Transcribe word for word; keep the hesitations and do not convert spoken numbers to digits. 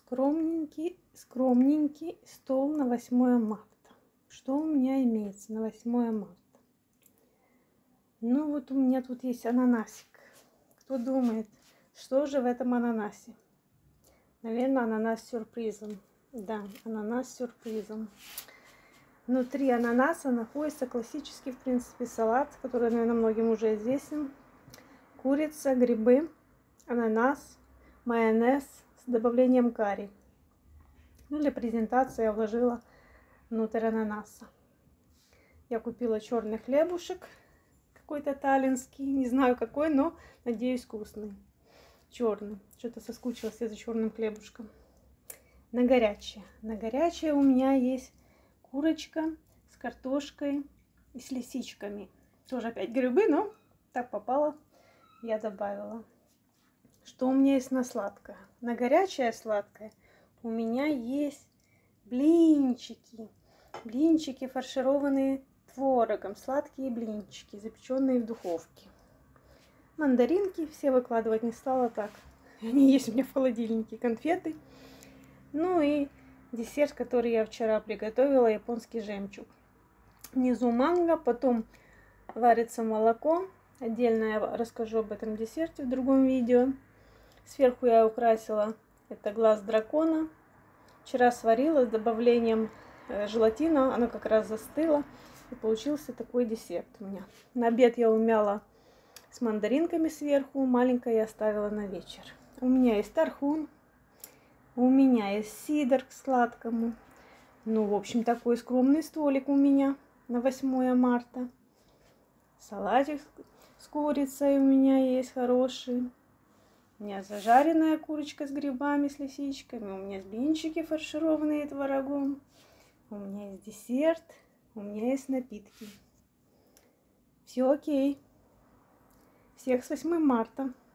Скромненький, скромненький стол на восьмое марта. Что у меня имеется на восьмое марта? Ну вот у меня тут есть ананасик. Кто думает, что же в этом ананасе? Наверное, ананас с сюрпризом. Да, ананас с сюрпризом. Внутри ананаса находится классический, в принципе, салат, который, наверное, многим уже известен. Курица, грибы, ананас, майонез с добавлением карри. Ну, для презентации я вложила внутрь ананаса. Я купила черный хлебушек, какой-то таллинский, не знаю какой, но, надеюсь, вкусный. Черный. Что-то соскучилась я за черным хлебушком. На горячее. На горячее у меня есть курочка с картошкой и с лисичками. Тоже опять грибы, но так попало, я добавила. Что у меня есть на сладкое? На горячее сладкое у меня есть блинчики. Блинчики, фаршированные творогом. Сладкие блинчики, запеченные в духовке. Мандаринки все выкладывать не стала так. Они есть у меня в холодильнике. Конфеты. Ну и десерт, который я вчера приготовила, японский жемчуг. Внизу манго, потом варится молоко. Отдельно я расскажу об этом десерте в другом видео. Сверху я украсила это глаз дракона. Вчера сварила с добавлением желатина, оно как раз застыло. И получился такой десерт у меня. На обед я умяла с мандаринками сверху. Маленькое я оставила на вечер. У меня есть тархун. У меня есть сидр к сладкому. Ну, в общем, такой скромный столик у меня на восьмое марта. Салатик с курицей у меня есть хороший. У меня зажаренная курочка с грибами, с лисичками. У меня есть блинчики фаршированные творогом. У меня есть десерт. У меня есть напитки. Все окей. Всех с восьмым марта.